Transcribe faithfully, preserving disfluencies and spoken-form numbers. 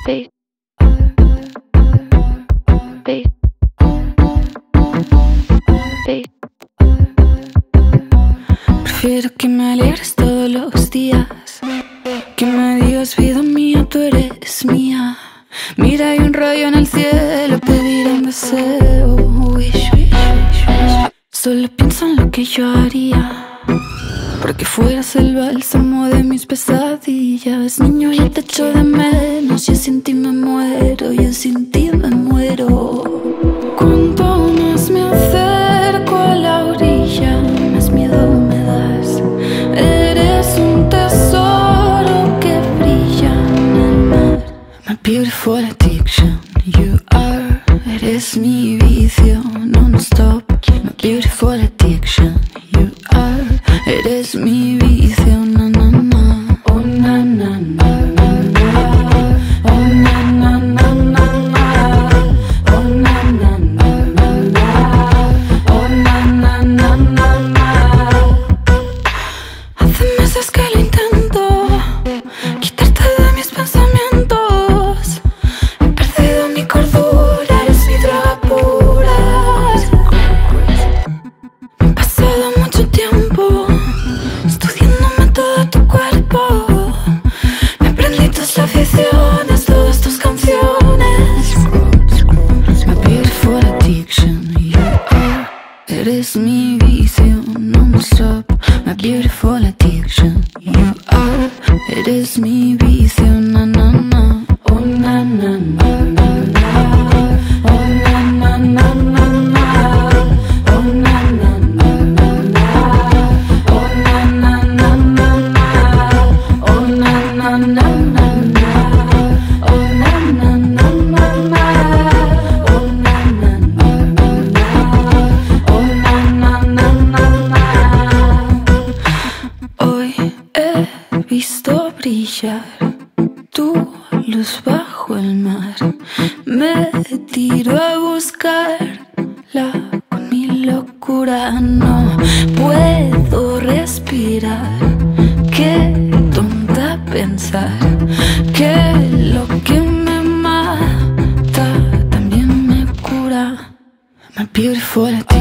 Bass. Bass. Bass. Prefiero que me alegres todos los días, que me digas vida mía, tú eres mía. Mira, hay un rayo en el cielo, pedir un deseo. Wish, wish, wish, wish. Solo pienso en lo que yo haría porque fueras el bálsamo de mis pesadillas. Niño, yo te echo de menos, yo sin ti me muero, yo sin ti me muero. Cuanto más me acerco a la orilla, más miedo me das. Eres un tesoro que brilla en el mar. My beautiful addiction, you are. Eres mi vicio non-stop. My beautiful addiction, you are. Eres mi vicio, na na na. Oh na na na na na. Oh na na na na na. Oh na na na na na. Oh na na na na na. Hace meses que lo intento, quitarte de mis pensamientos. He perdido mi cordura, eres mi droga pura. Me he pasado mucho tiempo estudiándome todo tu cuerpo. Me aprendí tus aficiones, todas tus canciones. My beautiful addiction, you are. Eres mi vicio non-stop. My beautiful addiction, you are. Eres mi vicio, na na na. Oh na na na na na. Oh na na na na na. Oh na na na na na. Oh na na na na na. Oh na na na na na. Oh na na na na na. Oh na na na na na. Oh na na na na na. Hoy he visto brillar tu luz bajo el mar. Me tiro a buscarla con mi locura. No puedo respirar. Qué tonta pensar que lo que me mata también me cura. My beautiful